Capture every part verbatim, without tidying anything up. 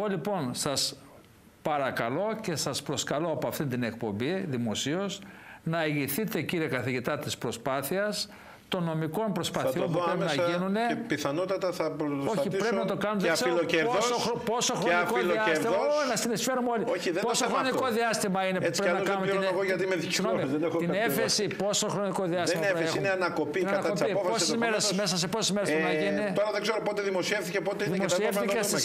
Εγώ λοιπόν σας παρακαλώ και σας προσκαλώ από αυτή την εκπομπή δημοσίως να ηγηθείτε, κύριε καθηγητά, της προσπάθειας των νομικών προσπαθειών που πρέπει να γίνουν. Και πιθανότατα θα πρωτοστατήσω. Όχι, πρέπει να το κάνουμε. Και αφιλοκερδός. Πόσο, πόσο χρονικό διάστημα. Όχι, να συνεισφέρουμε όλοι. Όχι, δεν πόσο χρονικό αυτό. διάστημα είναι έτσι που πρέπει να κάνουμε την, εγώ γιατί είμαι δικηγόρος, δεν έχω την έφεση. Πόσο χρονικό διάστημα. Δεν είναι έφεση, είναι ανακοπή την κατά τη απόφαση. Πόσες μέρες, μέσα σε πόσες μέρες πρέπει να γίνει. Τώρα δεν ξέρω πότε δημοσιεύθηκε, πότε είναι και τα δημοσιεύτηκε στις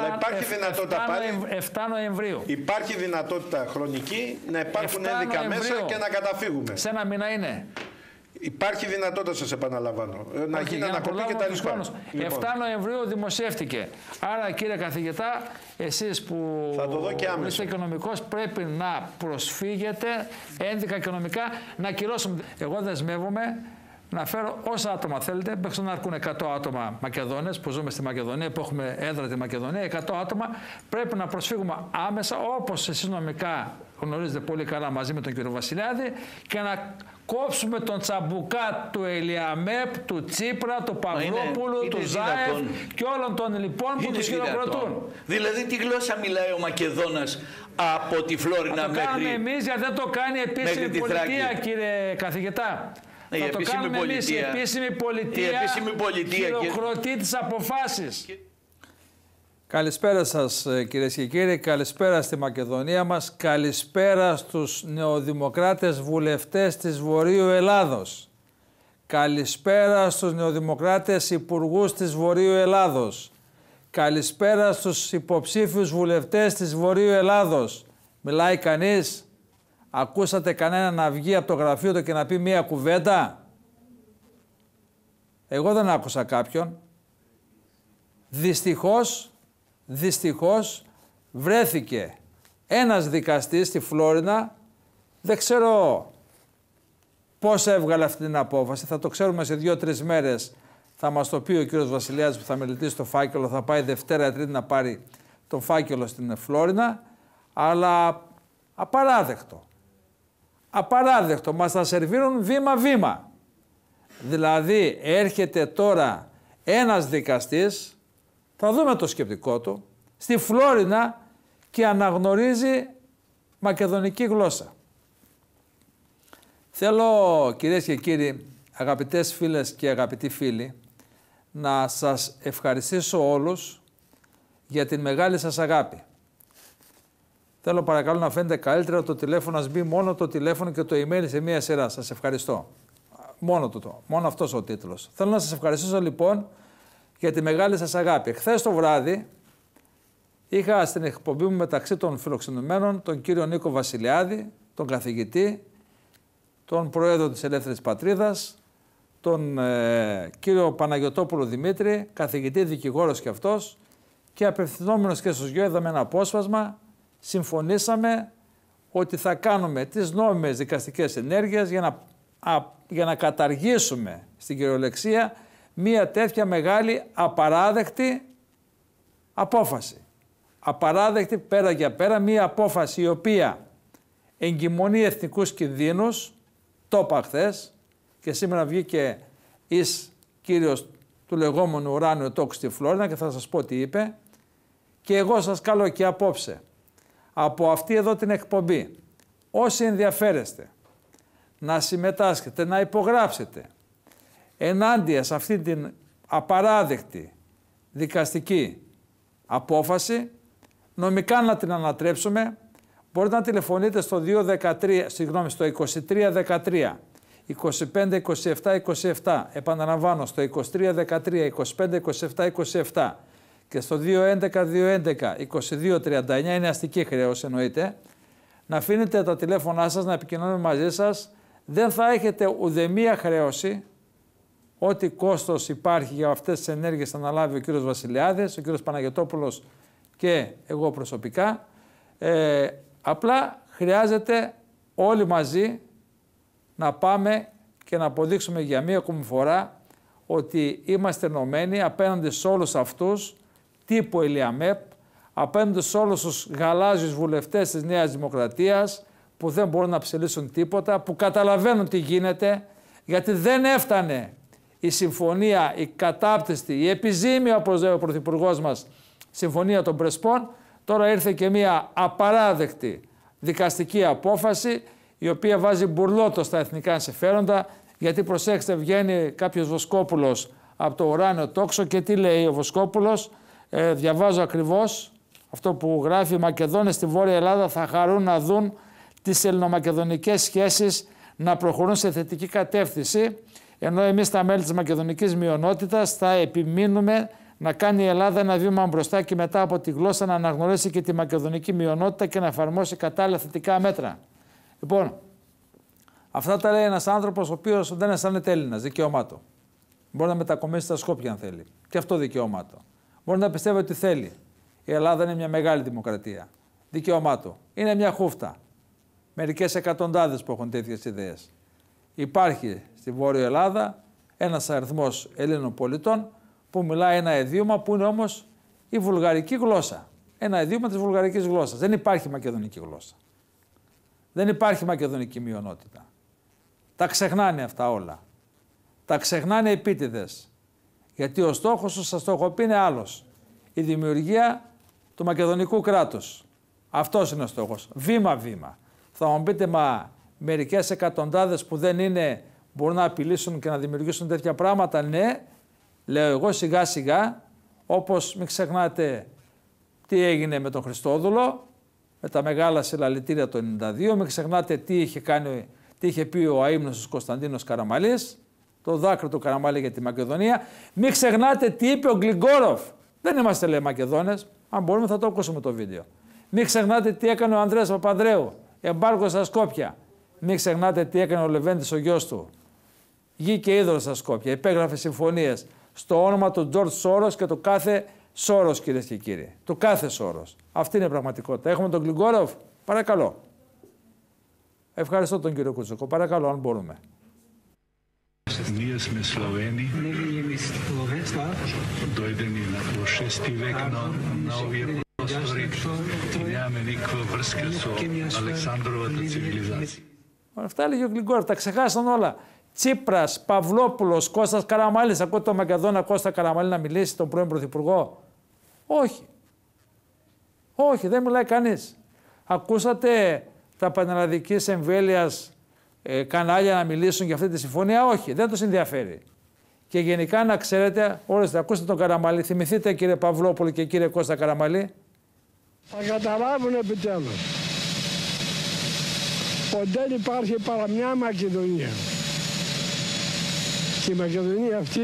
εφτά Νοεμβρίου. Υπάρχει δυνατότητα χρονική να υπάρχουν ένδικα μέσα και να καταφύγουμε. Σε ένα μήνα είναι. Υπάρχει δυνατότητα, σας επαναλαμβάνω, να Όχι, γίνει ανακοπή και τα λοιπά. Λοιπόν. εφτά Νοεμβρίου δημοσιεύτηκε. Άρα, κύριε καθηγητά, εσείς που είστε οικονομικός πρέπει να προσφύγετε ένδικα οικονομικά να κυρώσουμε. Εγώ δεσμεύομαι να φέρω όσα άτομα θέλετε, μέχρι να αρκούν εκατό άτομα Μακεδόνες που ζούμε στη Μακεδονία, που έχουμε έδρα τη Μακεδονία, εκατό άτομα, πρέπει να προσφύγουμε άμεσα, όπως εσείς νομικά γνωρίζετε πολύ καλά μαζί με τον κύριο Βασιλιάδη, και να κόψουμε τον τσαμπουκά του Ελιαμέπ, του Τσίπρα, του Παυλόπουλου, του Ζάεφ και όλων των λοιπών που τους χειροκροτούν. Δηλαδή τι γλώσσα μιλάει ο Μακεδόνας από τη Φλόρινα μέχρι... Θα το κάνουμε εμείς, γιατί δεν το κάνει η επίσημη πολιτεία, κύριε καθηγητά. Η θα επίσημη το κάνουμε πολιτεία, εμείς, η επίσημη πολιτεία, η επίσημη πολιτεία χειροκροτεί τις αποφάσεις. Καλησπέρα σας, κυρίες και κύριοι, καλησπέρα στη Μακεδονία μας, καλησπέρα στους νεοδημοκράτες βουλευτές της Βορείου Ελλάδος, καλησπέρα στους νεοδημοκράτες υπουργούς της Βορείου Ελλάδος, καλησπέρα στους υποψήφιους βουλευτές της Βορείου Ελλάδος. Μιλάει κανείς? Ακούσατε κανένα να βγει από το γραφείο του και να πει μία κουβέντα? Εγώ δεν άκουσα κάποιον. Δυστυχώς, δυστυχώς βρέθηκε ένας δικαστής στη Φλόρινα, δεν ξέρω πώς έβγαλε αυτή την απόφαση, θα το ξέρουμε σε δύο-τρεις μέρες, θα μας το πει ο κύριος Βασιλιάδης που θα μελετήσει το φάκελο, θα πάει Δευτέρα Τρίτη να πάρει τον φάκελο στην Φλόρινα, αλλά απαράδεκτο. Απαράδεκτο, μας τα σερβίρουν βήμα-βήμα. Δηλαδή έρχεται τώρα ένας δικαστής, θα δούμε το σκεπτικό του, στη Φλόρινα και αναγνωρίζει μακεδονική γλώσσα. Θέλω, κυρίες και κύριοι, αγαπητές φίλες και αγαπητοί φίλοι, να σας ευχαριστήσω όλους για την μεγάλη σας αγάπη. Θέλω παρακαλώ να φαίνεται καλύτερα το τηλέφωνο, να μπει μόνο το τηλέφωνο και το email σε μία σειρά. Σας ευχαριστώ. Μόνο το, μόνο αυτός ο τίτλος. Θέλω να σας ευχαριστήσω λοιπόν για τη μεγάλη σας αγάπη. Χθες το βράδυ είχα στην εκπομπή μου μεταξύ των φιλοξενουμένων τον κύριο Νίκο Βασιλιάδη, τον καθηγητή, τον πρόεδρο της Ελεύθερης Πατρίδας, τον ε, κύριο Παναγιωτόπουλο Δημήτρη, καθηγητή δικηγόρος και αυτός, και απευθυνόμενος και στους δυο είδαμε ένα απόσπασμα, συμφωνήσαμε ότι θα κάνουμε τις νόμιμες δικαστικές ενέργειες για να, α, για να καταργήσουμε στην κυριολεξία μία τέτοια μεγάλη απαράδεκτη απόφαση. Απαράδεκτη πέρα για πέρα, μία απόφαση η οποία εγκυμονεί εθνικούς κινδύνους, το είπα χθες και σήμερα βγήκε εις κύριος του λεγόμενου ουράνιου τόκου στη Φλόρινα και θα σας πω τι είπε, και εγώ σας καλώ και απόψε από αυτή εδώ την εκπομπή, όσοι ενδιαφέρεστε να συμμετάσχετε, να υπογράψετε ενάντια σε αυτή την απαράδεκτη δικαστική απόφαση, νομικά να την ανατρέψουμε, μπορείτε να τηλεφωνείτε στο, δύο δεκατρία, συγγνώμη, στο είκοσι τρία δεκατρία, είκοσι πέντε είκοσι επτά είκοσι επτά, επαναλαμβάνω στο είκοσι τρία δεκατρία, είκοσι πέντε είκοσι επτά είκοσι επτά και στο δύο έντεκα δύο έντεκα είκοσι δύο τριάντα εννιά, είναι αστική χρέωση εννοείται, να αφήνετε τα τηλέφωνά σας, να επικοινωνούμε μαζί σας, δεν θα έχετε ουδεμία χρέωση. Ό,τι κόστος υπάρχει για αυτές τις ενέργειες θα αναλάβει ο κύριος Βασιλιάδης, ο κύριος Παναγιωτόπουλος και εγώ προσωπικά. Ε, απλά χρειάζεται όλοι μαζί να πάμε και να αποδείξουμε για μία ακόμη φορά ότι είμαστε ενωμένοι απέναντι σε όλους αυτούς τύπου Ελιαμέπ, απέναντι σε όλους τους γαλάζιους βουλευτές της Νέας Δημοκρατίας που δεν μπορούν να ψελίσουν τίποτα, που καταλαβαίνουν τι γίνεται, γιατί δεν έφτανε η συμφωνία, η κατάπτυστη, η επιζήμια, όπως λέει ο Πρωθυπουργός μας, συμφωνία των Πρεσπών, Τώρα ήρθε και μια απαράδεκτη δικαστική απόφαση η οποία βάζει μπουρλότο στα εθνικά συμφέροντα, γιατί προσέξτε, βγαίνει κάποιος Βοσκόπουλος από το ουράνιο τόξο και τι λέει ο Βοσκόπουλος, ε, διαβάζω ακριβώς αυτό που γράφει: οι Μακεδόνες στη Βόρεια Ελλάδα θα χαρούν να δουν τις ελληνομακεδονικές σχέσεις να προχωρούν σε θετική κατεύθυνση, ενώ εμείς τα μέλη της μακεδονικής μειονότητας θα επιμείνουμε να κάνει η Ελλάδα ένα βήμα μπροστά και μετά από τη γλώσσα να αναγνωρίσει και τη μακεδονική μειονότητα και να εφαρμόσει κατάλληλα θετικά μέτρα. Λοιπόν, αυτά τα λέει ένας άνθρωπος ο οποίος δεν αισθάνεται Έλληνας, δικαίωμά του. Μπορεί να μετακομίσει στα Σκόπια αν θέλει. Και αυτό δικαίωμά του. Μπορεί να πιστεύει ότι θέλει. Η Ελλάδα είναι μια μεγάλη δημοκρατία. Δικαίωμά του. Είναι μια χούφτα. Μερικές εκατοντάδες που έχουν τέτοιες ιδέες. Υπάρχει στη Βόρεια Ελλάδα ένας αριθμός Ελλήνων πολιτών που μιλάει ένα εδίωμα που είναι όμως η βουλγαρική γλώσσα. Ένα εδίωμα της βουλγαρικής γλώσσας. Δεν υπάρχει μακεδονική γλώσσα. Δεν υπάρχει μακεδονική μειονότητα. Τα ξεχνάνε αυτά όλα. Τα ξεχνάνε επίτηδες. Γιατί ο στόχος τους, σας το έχω πει, είναι άλλος. Η δημιουργία του μακεδονικού κράτους. Αυτός είναι ο στόχος. Βήμα-βήμα. Θα μου πείτε, μα μερικές εκατοντάδες που δεν είναι μπορούν να απειλήσουν και να δημιουργήσουν τέτοια πράγματα? Ναι, λέω εγώ, σιγά σιγά, όπως μην ξεχνάτε τι έγινε με τον Χριστόδουλο, με τα μεγάλα συλλαλητήρια το ενενήντα δύο, μην ξεχνάτε τι είχε, κάνει, τι είχε πει ο αείμνηστος Κωνσταντίνος Καραμαλής, το δάκρυ του Καραμαλή για τη Μακεδονία. Μην ξεχνάτε τι είπε ο Γκλιγκόροφ. Δεν είμαστε, λέει, Μακεδόνες. Αν μπορούμε θα το ακούσουμε το βίντεο. Μην ξεχνάτε τι έκανε ο Ανδρέας Παπανδρέου. Εμπάργκο στα Σκόπια. Μην ξεχνάτε τι έκανε ο Λεβέντης ο γιος του. Γη και είδωλο στα Σκόπια. Υπέγραφε συμφωνίες στο όνομα του Τζορτζ Σόρος και του κάθε Σόρος, κυρίες και κύριοι. Του κάθε Σόρος. Αυτή είναι η πραγματικότητα. Έχουμε τον Γκλιγκόροφ. Παρακαλώ. Ευχαριστώ τον κύριο Κουτσούκο. Παρακαλώ, αν μπορούμε. Ние сме Словени. Дојдени во шести век на, на овие простори и нямаме никаква врска со Александровата цивилизација. Αυτά έλεγε ο Γκλιγκόροφ. Τα ξεχάσαν όλα. Τσίπρας, Παυλόπουλος, Κώστας Καραμαλής. Ακούτε τον Μακεδόνα Κώστα Καραμαλή να μιλήσει, τον πρώην Πρωθυπουργό? Όχι. Όχι, δεν μιλάει κανείς. Ακούσατε τα πανελλαδικής εμβέλειας ε, κανάλια να μιλήσουν για αυτή τη συμφωνία? Όχι, δεν τους ενδιαφέρει. Και γενικά να ξέρετε, όλες, ακούστε τον Καραμαλή, θυμηθείτε κύριε Παυλόπουλο και κύριε Κώστα Καραμαλή. Θα καταλάβουν επιτέλους. Ποτέ υπάρχει παρά μια Μακεδονία. Και η Μακεδονία αυτή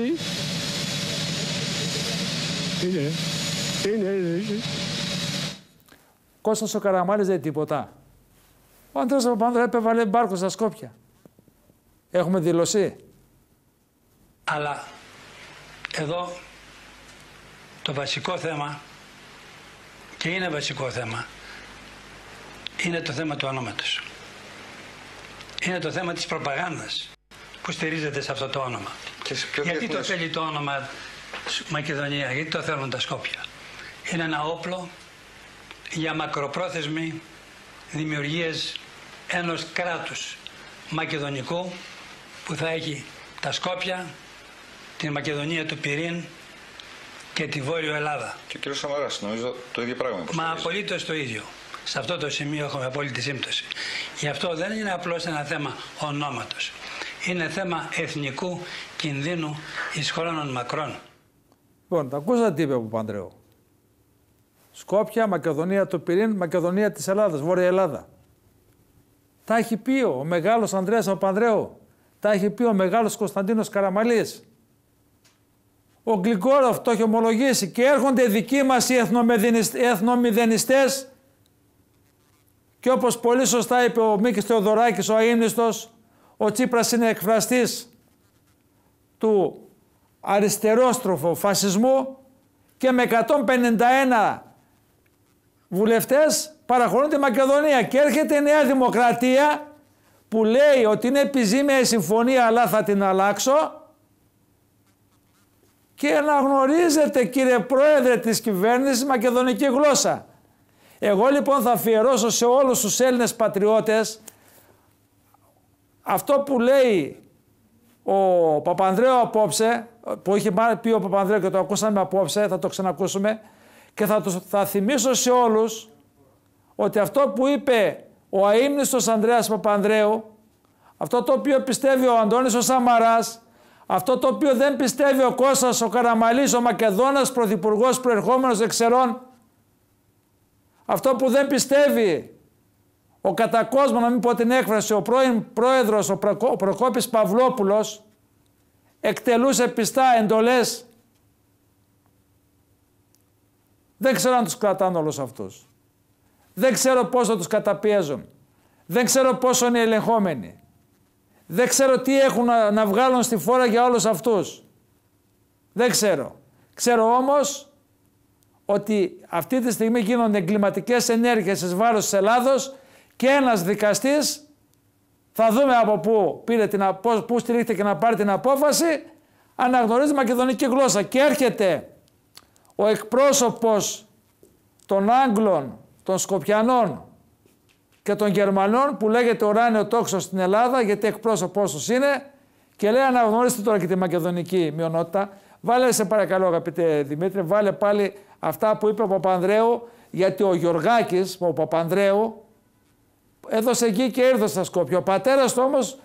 είναι, είναι, είναι. Κώστας ο Καραμάλης δεν είναι τίποτα. Ο Ανδρέας Παπανδρέου έπεβαλε μπάρκο στα Σκόπια. Έχουμε δηλωσή. Αλλά εδώ το βασικό θέμα, και είναι βασικό θέμα, είναι το θέμα του ονόματος. Είναι το θέμα της προπαγάνδας που στηρίζεται σε αυτό το όνομα. Γιατί το θέλει το όνομα Μακεδονία, γιατί το θέλουν τα Σκόπια? Είναι ένα όπλο για μακροπρόθεσμη δημιουργίες ενός κράτους μακεδονικού που θα έχει τα Σκόπια, την Μακεδονία του Πυρήν και τη Βόρειο Ελλάδα. Και ο κύριος Σαμαράς, νομίζω το ίδιο πράγμα. Μα απολύτως το ίδιο. Σε αυτό το σημείο έχουμε απόλυτη σύμπτωση. Γι' αυτό δεν είναι απλώς ένα θέμα ονόματος. Είναι θέμα εθνικού κινδύνου εις χρόνων μακρόν. Λοιπόν, τα ακούσατε τι είπε ο Παπανδρέου. Σκόπια, Μακεδονία του Πυρήν, Μακεδονία της Ελλάδας, Βόρεια Ελλάδα. Τα έχει πει ο μεγάλος Ανδρέας Παπανδρέου. Τα έχει πει ο μεγάλος Κωνσταντίνος Καραμαλής. Ο Γκλιγκόροφ το έχει ομολογήσει και έρχονται δικοί μας οι εθνομηδενιστές και όπως πολύ σωστά είπε ο Μίκης Θεοδωράκης, ο αείμνηστος, ο Τσίπρας είναι εκφραστής του αριστερόστροφου φασισμού και με εκατόν πενήντα ένα βουλευτές παραχωρούν τη Μακεδονία και έρχεται η Νέα Δημοκρατία που λέει ότι είναι επιζήμια η συμφωνία αλλά θα την αλλάξω και αναγνωρίζετε, κύριε Πρόεδρε της κυβέρνησης, μακεδονική γλώσσα. Εγώ λοιπόν θα αφιερώσω σε όλους τους Έλληνες πατριώτες αυτό που λέει ο Παπανδρέου απόψε, που είχε πει ο Παπανδρέου και το ακούσαμε απόψε, θα το ξανακούσουμε, Και θα, τους, θα θυμίσω σε όλους ότι αυτό που είπε ο αείμνηστος Ανδρέας Παπανδρέου, αυτό το οποίο πιστεύει ο Αντώνης ο Σαμαράς, αυτό το οποίο δεν πιστεύει ο Κώστας ο Καραμαλής, ο Μακεδόνας πρωθυπουργός προερχόμενος εξαιρών, αυτό που δεν πιστεύει ο κατά κόσμο, να μην πω την έκφραση, ο πρώην πρόεδρος, ο, Προκο, ο Προκόπης Παυλόπουλος, εκτελούσε πιστά εντολές. Δεν ξέρω αν τους κρατάνε όλους αυτούς. Δεν ξέρω πόσο τους καταπιέζουν. Δεν ξέρω πόσο είναι ελεγχόμενοι. Δεν ξέρω τι έχουν να, να βγάλουν στη φόρα για όλους αυτούς. Δεν ξέρω. Ξέρω όμως ότι αυτή τη στιγμή γίνονται εγκληματικές ενέργειες εις βάρος της Ελλάδος και ένας δικαστής, θα δούμε από πού, πήρε την, πού στηρίχθηκε να πάρει την απόφαση, αναγνωρίζει μακεδονική γλώσσα και έρχεται ο εκπρόσωπος των Άγγλων, των Σκοπιανών και των Γερμανών που λέγεται ουράνιο τόξο στην Ελλάδα, γιατί εκπρόσωπός τους είναι, και λέει αναγνωρίστε τώρα και τη μακεδονική μειονότητα. Βάλε σε παρακαλώ αγαπητέ Δημήτρη, βάλε πάλι αυτά που είπε ο Παπανδρέου, γιατί ο Γιωργάκης, ο Παπανδρέου, έδωσε γη και ήρθε στα Σκόπια. Ο πατέρας του όμως,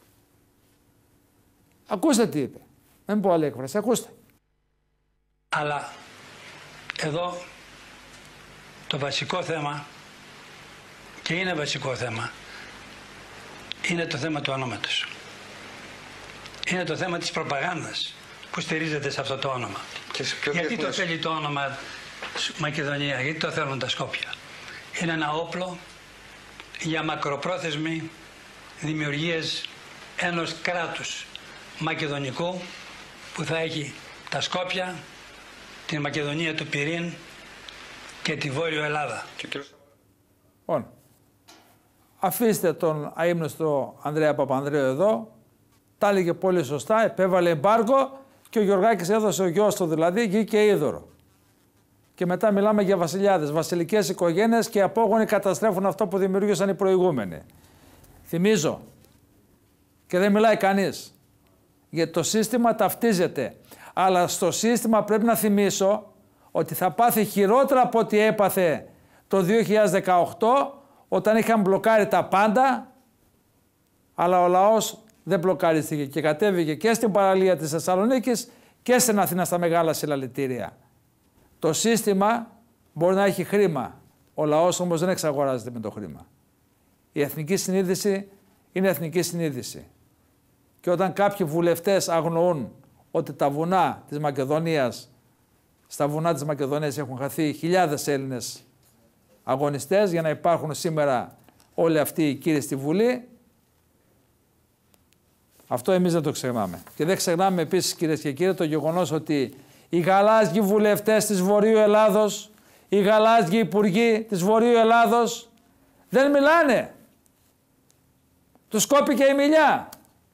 ακούστε τι είπε. Δεν πω άλλη έκφραση, ακούστε. Αλλά εδώ το βασικό θέμα, και είναι βασικό θέμα, είναι το θέμα του ονόματος. Είναι το θέμα της προπαγάνδας που στηρίζεται σε αυτό το όνομα. Γιατί το θέλει το όνομα Μακεδονία, γιατί το θέλουν τα Σκόπια. Είναι ένα όπλο για μακροπρόθεσμη δημιουργίες ενός κράτους μακεδονικού που θα έχει τα Σκόπια, την Μακεδονία του Πυρήν και τη Βόρειο Ελλάδα. Λοιπόν, αφήστε τον αείμνηστο Ανδρέα Παπανδρέου εδώ, τα έλεγε πολύ σωστά, επέβαλε εμπάργκο και ο Γιωργάκης έδωσε ο γιος του δηλαδή γη και είδωρο. Και μετά μιλάμε για βασιλιάδες, βασιλικές οικογένειες και οι απόγονοι καταστρέφουν αυτό που δημιούργησαν οι προηγούμενοι. Θυμίζω, και δεν μιλάει κανείς, γιατί το σύστημα ταυτίζεται. Αλλά στο σύστημα πρέπει να θυμίσω ότι θα πάθει χειρότερα από ό,τι έπαθε το δύο χιλιάδες δεκαοκτώ, όταν είχαν μπλοκάρει τα πάντα, αλλά ο λαός δεν μπλοκαρίστηκε και κατέβηκε και στην παραλία της Θεσσαλονίκης και στην Αθήνα στα μεγάλα συλλαλητήρια. Το σύστημα μπορεί να έχει χρήμα, ο λαός όμως δεν εξαγοράζεται με το χρήμα. Η εθνική συνείδηση είναι εθνική συνείδηση. Και όταν κάποιοι βουλευτές αγνοούν ότι τα βουνά της Μακεδονίας, στα βουνά της Μακεδονίας έχουν χαθεί χιλιάδες Έλληνες αγωνιστές για να υπάρχουν σήμερα όλοι αυτοί οι κύριοι στη Βουλή, αυτό εμείς δεν το ξεχνάμε. Και δεν ξεχνάμε επίσης, κυρίες και κύριοι, το γεγονός ότι οι γαλάζιοι βουλευτές της Βορείου Ελλάδος, οι γαλάζιοι υπουργοί της Βορείου Ελλάδος δεν μιλάνε. Τους κόπηκε η μιλιά.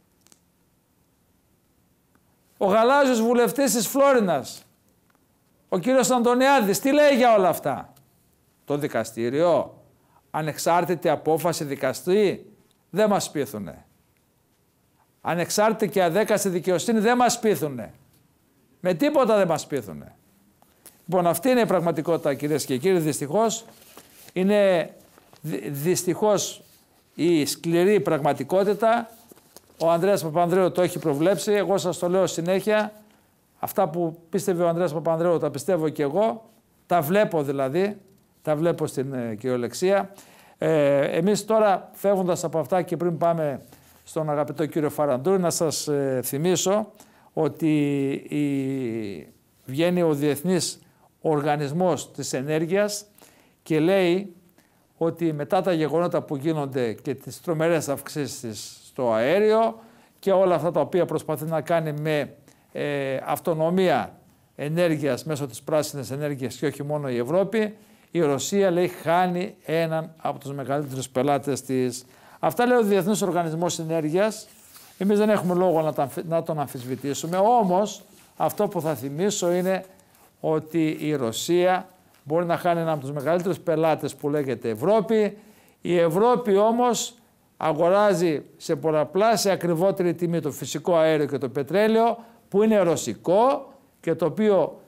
Ο γαλάζιος βουλευτής της Φλόρινας, ο κύριος Αντωνιάδης, τι λέει για όλα αυτά? Το δικαστήριο, ανεξάρτητη απόφαση δικαστή, δεν μας πείθουνε. Ανεξάρτητη και αδέκαστη δικαιοσύνη δεν μας πείθουνε. Με τίποτα δεν μας πείθουνε. Λοιπόν, αυτή είναι η πραγματικότητα, κυρίες και κύριοι, δυστυχώς. Είναι δυστυχώς η σκληρή πραγματικότητα. Ο Ανδρέας Παπανδρέου το έχει προβλέψει. Εγώ σας το λέω συνέχεια. Αυτά που πίστευε ο Ανδρέας Παπανδρέου τα πιστεύω και εγώ. Τα βλέπω δηλαδή. Τα βλέπω στην ε, κυριολεξία. Ε, εμείς τώρα, φεύγοντας από αυτά και πριν πάμε στον αγαπητό κύριο Φαραντούρη, να σας ε, θυμίσω ότι η, βγαίνει ο Διεθνής Οργανισμός της Ενέργειας και λέει ότι μετά τα γεγονότα που γίνονται και τις τρομερές αυξήσεις στο αέριο και όλα αυτά τα οποία προσπαθεί να κάνει με ε, αυτονομία ενέργειας μέσω της πράσινης ενέργειας και όχι μόνο η Ευρώπη, η Ρωσία, λέει, χάνει έναν από τους μεγαλύτερους πελάτες της. Αυτά λέει ο Διεθνής Οργανισμός Ενέργειας. Εμείς δεν έχουμε λόγο να τον αμφισβητήσουμε. Όμως αυτό που θα θυμίσω είναι ότι η Ρωσία μπορεί να χάνει έναν από τους μεγαλύτερους πελάτες που λέγεται Ευρώπη. Η Ευρώπη όμως αγοράζει σε πολλαπλάσια ακριβότερη τιμή το φυσικό αέριο και το πετρέλαιο που είναι ρωσικό και το οποίο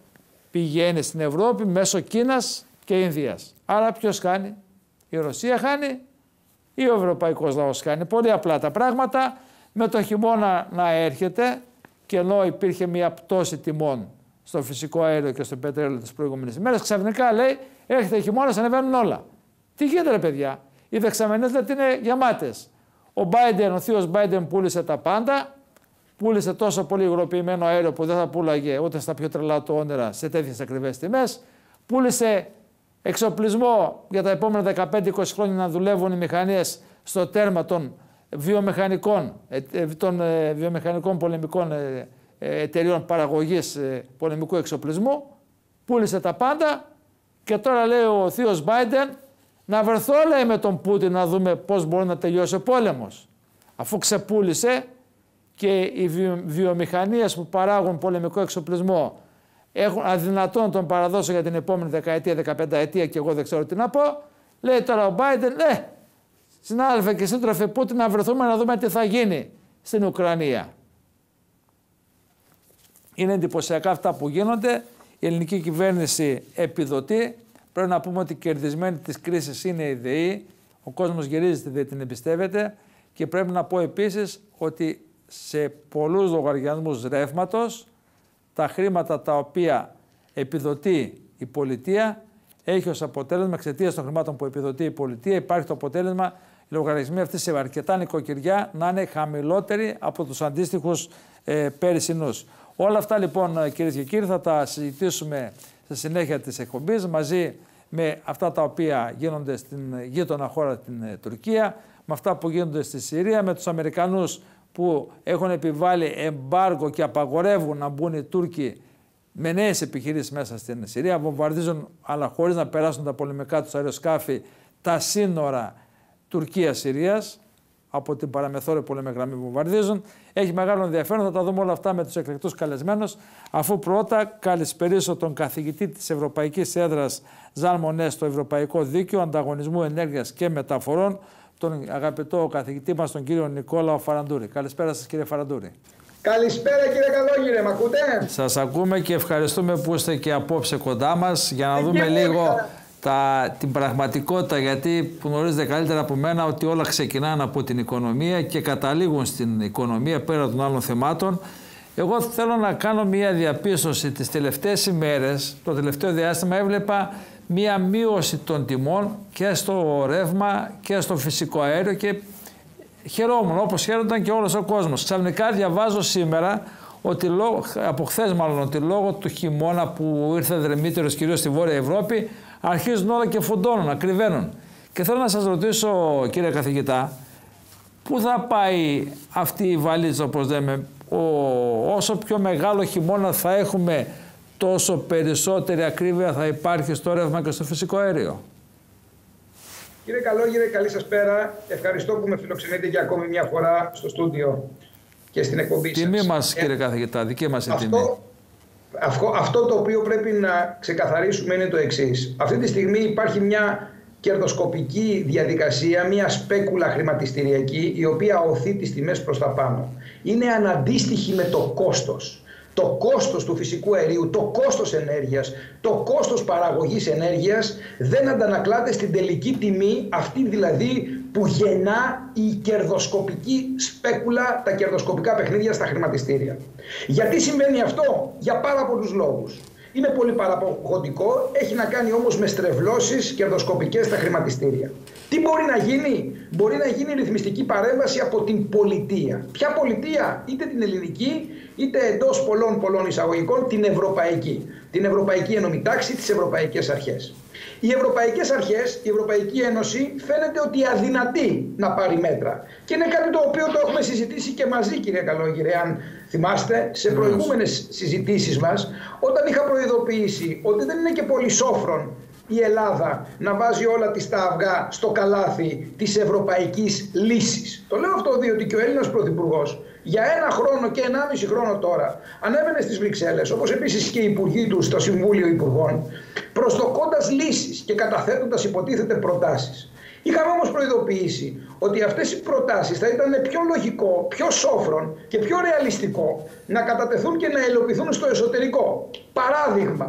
πηγαίνει στην Ευρώπη μέσω Κίνας και Ινδίας. Άρα ποιος χάνει? Η Ρωσία χάνει ή ο ευρωπαϊκός λαός χάνει? Πολύ απλά τα πράγματα. Με το χειμώνα να έρχεται και ενώ υπήρχε μια πτώση τιμών στο φυσικό αέριο και στο πετρέλαιο τις προηγούμενες ημέρες, ξαφνικά λέει έρχεται χειμώνας, ανεβαίνουν όλα. Τι γίνεται ρε παιδιά? Οι δεξαμενές λέτε είναι γεμάτες. Ο Biden, ο θείος Biden πούλησε τα πάντα, πούλησε τόσο πολύ υγροποιημένο αέριο που δεν θα πούλαγε ούτε στα πιο τρελά του όνειρα σε τέτοιες ακριβές τιμές. Πούλησε εξοπλισμό για τα επόμενα δεκαπέντε είκοσι χρόνια να δουλεύουν οι μηχανίες στο τέρμα των βιομηχανικών, των βιομηχανικών πολεμικών εταιριών παραγωγής πολεμικού εξοπλισμού. Πούλησε τα πάντα και τώρα λέει ο θείος Biden να βρεθώ λέει με τον Πούτιν να δούμε πώς μπορεί να τελειώσει ο πόλεμος. Αφού ξεπούλησε και οι βιομηχανίες που παράγουν πολεμικό εξοπλισμό έχουν αδυνατόν να τον παραδώσω για την επόμενη δεκαετία, δεκαπενταετία και εγώ δεν ξέρω τι να πω, λέει τώρα ο Biden, ναι, συνάδελφε και σύντροφε Πούτιν, να βρεθούμε να δούμε τι θα γίνει στην Ουκρανία. Είναι εντυπωσιακά αυτά που γίνονται. Η ελληνική κυβέρνηση επιδοτεί. Πρέπει να πούμε ότι κερδισμένη της κρίσης είναι η ΔΕΗ. Ο κόσμος γυρίζεται, δεν την εμπιστεύεται. Και πρέπει να πω επίσης ότι σε πολλούς λογαριασμούς ρεύματος τα χρήματα τα οποία επιδοτεί η πολιτεία έχει ως αποτέλεσμα, εξαιτίας των χρημάτων που επιδοτεί η πολιτεία, υπάρχει το αποτέλεσμα οι λογαριασμοί αυτοί σε αρκετά νοικοκυριά να είναι χαμηλότεροι από τους αντίστοιχους ε, πέρυσινους. Όλα αυτά λοιπόν κυρίες και κύριοι θα τα συζητήσουμε στη συνέχεια της εκπομπής μαζί με αυτά τα οποία γίνονται στην γείτονα χώρα την ε, Τουρκία, με αυτά που γίνονται στη Συρία, με τους Αμερικανούς που έχουν επιβάλει εμπάργο και απαγορεύουν να μπουν οι Τούρκοι με νέες επιχειρήσεις μέσα στην Συρία, βομβαρδίζουν αλλά χωρίς να περάσουν τα πολεμικά τους αεροσκάφη τα σύνορα Τουρκίας-Συρίας, από την παραμεθόρια πολεμική γραμμή βομβαρδίζουν. Έχει μεγάλο ενδιαφέρον, θα τα δούμε όλα αυτά με τους εκλεκτούς καλεσμένους. Αφού πρώτα καλησπερίσω τον καθηγητή της Ευρωπαϊκής Έδρας Ζαν Μονέ στο Ευρωπαϊκό Δίκαιο Ανταγωνισμού Ενέργειας και Μεταφορών, τον αγαπητό καθηγητή μας, τον κύριο Νικόλαο Φαραντούρη. Καλησπέρα σας κύριε Φαραντούρη. Καλησπέρα κύριε Καλόγυρε, μ' ακούτε? Σας ακούμε και ευχαριστούμε που είστε και απόψε κοντά μας για να ε, δούμε λίγο τα, την πραγματικότητα, γιατί γνωρίζετε καλύτερα από μένα ότι όλα ξεκινάνε από την οικονομία και καταλήγουν στην οικονομία πέρα των άλλων θεμάτων. Εγώ θέλω να κάνω μια διαπίστωση. Τις τελευταίες ημέρες, το τελευταίο διάστημα έβλεπα μια μείωση των τιμών και στο ρεύμα και στο φυσικό αέριο και χαιρόμουν όπως χαίρονταν και όλος ο κόσμος. Ξαφνικά διαβάζω σήμερα ότι λόγω, από χθες μάλλον, ότι λόγω του χειμώνα που ήρθε δρεμύτερος κυρίως στη Βόρεια Ευρώπη αρχίζουν όλα και φουντώνουν, ακριβένουν. Και θέλω να σας ρωτήσω κύριε καθηγητά, πού θα πάει αυτή η βαλίτσα όπως λέμε? Ο, όσο πιο μεγάλο χειμώνα θα έχουμε, τόσο περισσότερη ακρίβεια θα υπάρχει στο ρεύμα και στο φυσικό αέριο. Κύριε Καλόγυρε, καλή σας πέρα. Ευχαριστώ που με φιλοξενείτε για ακόμη μια φορά στο στούντιο και στην εκπομπή σας. Τιμή μας κύριε ε, καθηγητά, δική μας η τιμή. Αυτό, αυτό το οποίο πρέπει να ξεκαθαρίσουμε είναι το εξής. Αυτή τη στιγμή υπάρχει μια κερδοσκοπική διαδικασία, μια σπέκουλα χρηματιστηριακή, η οποία οθεί τις τιμές προς τα πάνω. Είναι αναντίστοιχη με το κόστος. Το κόστος του φυσικού αερίου, το κόστος ενέργειας, το κόστος παραγωγής ενέργειας δεν αντανακλάται στην τελική τιμή, αυτή δηλαδή που γεννά η κερδοσκοπική σπέκουλα, τα κερδοσκοπικά παιχνίδια στα χρηματιστήρια. Γιατί συμβαίνει αυτό? Για πάρα πολλούς λόγους. Είναι πολύ παραπογοντικό, έχει να κάνει όμως με στρεβλώσεις κερδοσκοπικές στα χρηματιστήρια. Τι μπορεί να γίνει? Μπορεί να γίνει ρυθμιστική παρέμβαση από την πολιτεία. Ποια πολιτεία? Είτε την ελληνική, είτε εντός πολλών πολλών εισαγωγικών την ευρωπαϊκή. Την ευρωπαϊκή ενόμη τάξη, τις ευρωπαϊκές αρχές. Οι ευρωπαϊκές αρχές, η Ευρωπαϊκή Ένωση φαίνεται ότι αδυνατεί να πάρει μέτρα. Και είναι κάτι το οποίο το έχουμε συζητήσει και μαζί κύριε Καλόγυρε, αν θυμάστε, σε προηγούμενες συζητήσεις μας, όταν είχα προειδοποιήσει ότι δεν είναι και πολύ σόφρον η Ελλάδα να βάζει όλα της τα αυγά στο καλάθι της ευρωπαϊκής λύσης. Το λέω αυτό διότι και ο Έλληνας Πρωθυπουργός για ένα χρόνο και ενάμιση χρόνο τώρα ανέβαινε στις Βρυξέλλες, όπως επίσης και οι υπουργοί του στο Συμβούλιο Υπουργών, προσδοκώντας λύσεις και καταθέτοντας υποτίθεται προτάσεις. Είχαμε όμως προειδοποιήσει ότι αυτές οι προτάσεις θα ήταν πιο λογικό, πιο σόφρον και πιο ρεαλιστικό να κατατεθούν και να υλοποιηθούν στο εσωτερικό. Παράδειγμα,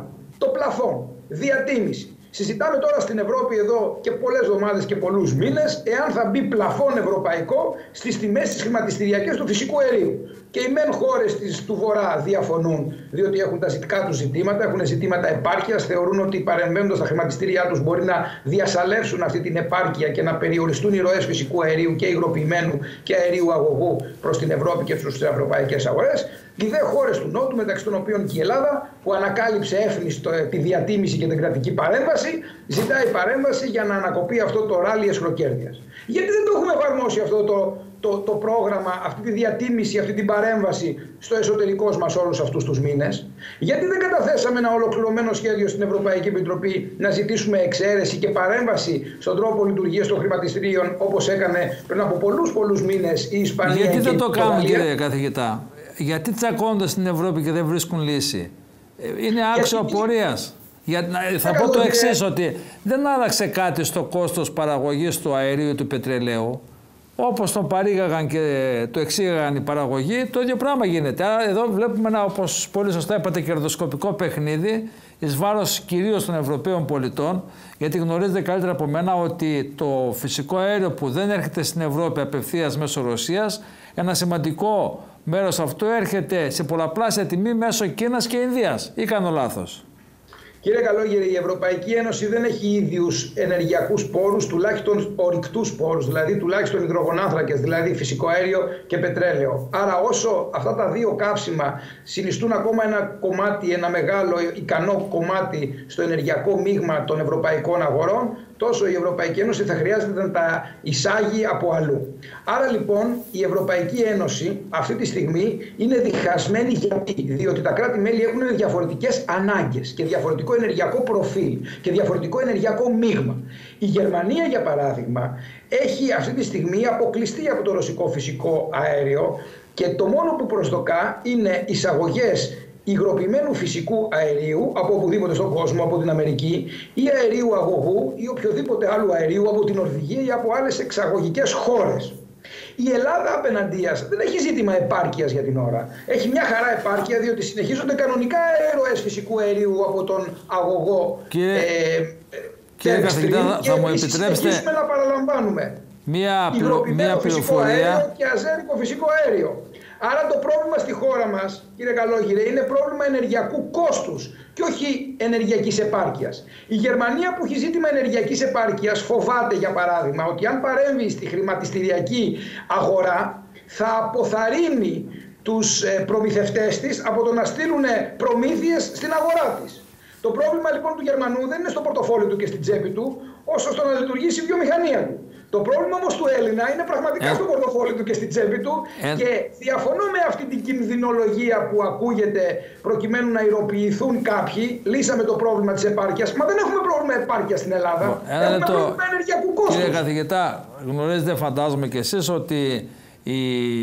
το πλαφόν, διατίμηση. Συζητάμε τώρα στην Ευρώπη εδώ και πολλές εβδομάδες και πολλούς μήνες εάν θα μπει πλαφόν ευρωπαϊκό στις τιμές της χρηματιστηριακές του φυσικού αερίου. Και οι μεν χώρες της, του Βορρά διαφωνούν, διότι έχουν τα ζητικά τους ζητήματα, έχουν ζητήματα επάρκειας, θεωρούν ότι παρεμβαίνοντας τα χρηματιστήριά τους μπορεί να διασαλεύσουν αυτή την επάρκεια και να περιοριστούν οι ροές φυσικού αερίου και υγροποιημένου και αερίου αγωγού προς την Ευρώπη και στις ευρωπαϊκές αγορές. Οι δε χώρες του Νότου, μεταξύ των οποίων και η Ελλάδα, που ανακάλυψε έφνιστο τη διατίμηση και την κρατική παρέμβαση, ζητάει παρέμβαση για να ανακοπεί αυτό το ράλι αισχροκέρδειας. Γιατί δεν το έχουμε εφαρμόσει αυτό το, το, το πρόγραμμα, αυτή τη διατίμηση, αυτή την παρέμβαση στο εσωτερικό μας όλους αυτούς τους μήνες? Γιατί δεν καταθέσαμε ένα ολοκληρωμένο σχέδιο στην Ευρωπαϊκή Επιτροπή να ζητήσουμε εξαίρεση και παρέμβαση στον τρόπο λειτουργίας των χρηματιστηρίων, όπως έκανε πριν από πολλούς πολλούς μήνες η Ισπανία? Γιατί και δεν το κάνουν, κύριε κύριε καθηγητά? Γιατί τσακώνονται στην Ευρώπη και δεν βρίσκουν λύση? Είναι άξιο απορίας. Για, θα πω το εξής, ότι δεν άλλαξε κάτι στο κόστος παραγωγής του αερίου ή του πετρελαίου. Όπως το παρήγαγαν και το εξήγαγαν οι παραγωγοί, το ίδιο πράγμα γίνεται. Άρα εδώ βλέπουμε ένα, όπως πολύ σωστά είπατε, κερδοσκοπικό παιχνίδι εις βάρος κυρίως των Ευρωπαίων πολιτών, γιατί γνωρίζετε καλύτερα από μένα ότι το φυσικό αέριο που δεν έρχεται στην Ευρώπη απευθείας μέσω Ρωσίας, ένα σημαντικό μέρος αυτού έρχεται σε πολλαπλάσια τιμή μέσω Κίνας και Ινδίας. Ή κάνω λάθος? Κύριε Καλόγερε, η Ευρωπαϊκή Ένωση δεν έχει ίδιους ενεργειακούς πόρους, τουλάχιστον ορυκτούς πόρους, δηλαδή τουλάχιστον υδρογονάνθρακες, δηλαδή φυσικό αέριο και πετρέλαιο. Άρα όσο αυτά τα δύο καύσιμα συνιστούν ακόμα ένα κομμάτι, ένα μεγάλο ικανό κομμάτι στο ενεργειακό μείγμα των ευρωπαϊκών αγορών, τόσο η Ευρωπαϊκή Ένωση θα χρειάζεται να τα εισάγει από αλλού. Άρα λοιπόν η Ευρωπαϊκή Ένωση αυτή τη στιγμή είναι διχασμένη. Γιατί? Διότι τα κράτη-μέλη έχουν διαφορετικές ανάγκες και διαφορετικό ενεργειακό προφίλ και διαφορετικό ενεργειακό μείγμα. Η Γερμανία, για παράδειγμα, έχει αυτή τη στιγμή αποκλειστεί από το ρωσικό φυσικό αέριο και το μόνο που προσδοκά είναι εισαγωγές υγροποιημένου φυσικού αερίου από οπουδήποτε στον κόσμο, από την Αμερική, ή αερίου αγωγού ή οποιοδήποτε άλλου αερίου από την Νορβηγία ή από άλλες εξαγωγικές χώρες. Η Ελλάδα απέναντίας δεν έχει ζήτημα επάρκειας για την ώρα. Έχει μια χαρά επάρκεια, διότι συνεχίζονται κανονικά ροές φυσικού αερίου από τον αγωγό. Κύριε, ε, κύριε καθηγητά, θα μου επιτρέψετε συνεχίζουμε να παραλαμβάνουμε μια, υγροποιημένο φυσικό πληροφορία αέριο και αζέρικο φυσικό αέριο. Άρα το πρόβλημα στη χώρα μας, κύριε Καλόγερε, είναι πρόβλημα ενεργειακού κόστους και όχι ενεργειακής επάρκειας. Η Γερμανία, που έχει ζήτημα ενεργειακής επάρκειας, φοβάται για παράδειγμα ότι αν παρέμβει στη χρηματιστηριακή αγορά θα αποθαρρύνει τους προμηθευτές της από το να στείλουν προμήθειες στην αγορά της. Το πρόβλημα λοιπόν του Γερμανού δεν είναι στο πορτοφόλι του και στην τσέπη του, όσο στο να λειτουργήσει η βιομηχανία του. Το πρόβλημα όμως του Έλληνα είναι πραγματικά ε... στο πορτοφόλι του και στην τσέπη του ε... και διαφωνώ με αυτή την κινδυνολογία που ακούγεται προκειμένου να υλοποιηθούν κάποιοι. Λύσαμε το πρόβλημα της επάρκειας. Μα δεν έχουμε πρόβλημα επάρκειας στην Ελλάδα. Ένα έχουμε λεπτό. πρόβλημα ενεργειακού κόστους. Κύριε καθηγητά, γνωρίζετε, φαντάζομαι και εσείς, ότι η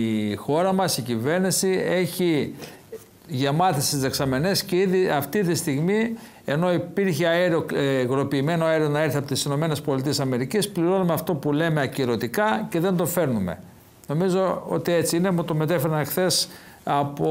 χώρα μας, η κυβέρνηση, έχει γεμάτες στις δεξαμενές και ήδη αυτή τη στιγμή, ενώ υπήρχε αέριο, υγροποιημένο αέριο να έρθει από τις ΗΠΑ, πληρώνουμε αυτό που λέμε ακυρωτικά και δεν το φέρνουμε. Νομίζω ότι έτσι είναι, μου το μετέφεραν εχθές από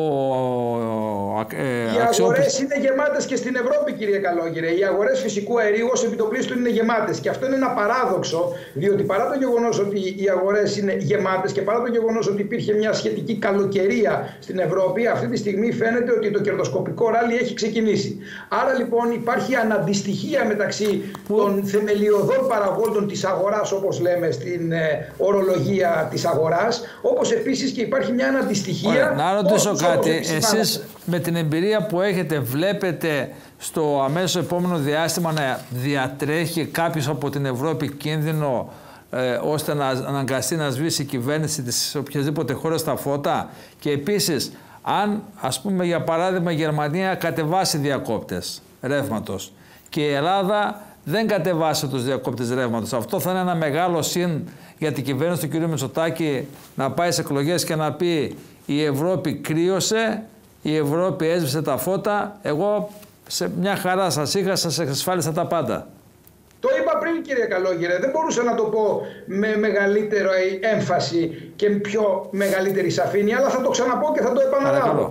ε, Οι αγορές είναι γεμάτες και στην Ευρώπη, κύριε Καλόγερε. Οι αγορές φυσικού αερίου ως επιτοπλίστων είναι γεμάτες. Και αυτό είναι ένα παράδοξο, διότι παρά το γεγονός ότι οι αγορές είναι γεμάτες και παρά το γεγονός ότι υπήρχε μια σχετική καλοκαιρία στην Ευρώπη, αυτή τη στιγμή φαίνεται ότι το κερδοσκοπικό ράλι έχει ξεκινήσει. Άρα λοιπόν υπάρχει αναντιστοιχία μεταξύ Που... των θεμελιωδών παραγόντων της αγοράς, όπως λέμε στην ε, ορολογία της αγοράς, όπως επίσης και υπάρχει μια αναντιστοιχία. Να ρωτήσω κάτι, εσείς με την εμπειρία που έχετε βλέπετε στο αμέσως επόμενο διάστημα να διατρέχει κάποιος από την Ευρώπη κίνδυνο ε, ώστε να αναγκαστεί να σβήσει η κυβέρνηση της οποιασδήποτε χώρας τα φώτα? Και επίσης, αν ας πούμε για παράδειγμα η Γερμανία κατεβάσει διακόπτες ρεύματος και η Ελλάδα δεν κατεβάσει τους διακόπτες ρεύματος, αυτό θα είναι ένα μεγάλο συν για την κυβέρνηση του κ. Μητσοτάκη να πάει σε εκλογές και να πει: η Ευρώπη κρύωσε, η Ευρώπη έσβησε τα φώτα, εγώ σε μια χαρά σας είχα, σας εξασφάλισα τα πάντα. Το είπα πριν, κύριε Καλόγερε, δεν μπορούσα να το πω με μεγαλύτερη έμφαση και πιο μεγαλύτερη σαφήνεια, αλλά θα το ξαναπώ και θα το επαναλάβω.